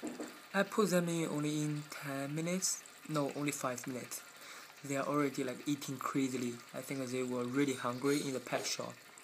I put them in only in 10 minutes. No, only 5 minutes. They are already like eating crazily. I think they were really hungry in the pet shop.